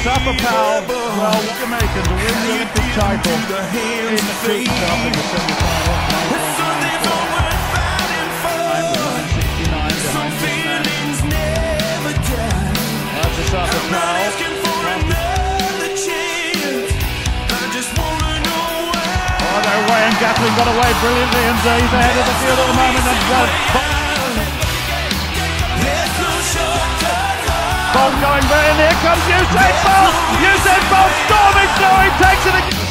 Supper Powell, well, the Americans will win the Olympic title in the Creek Cup in the semi-final. 969 behind this man. That's a Supper Powell. Oh, no way, and Gatlin got away brilliantly, and he's ahead of the field at the moment. Bolt going there, and here comes Usain Bolt! Usain Bolt storming through, he takes it again.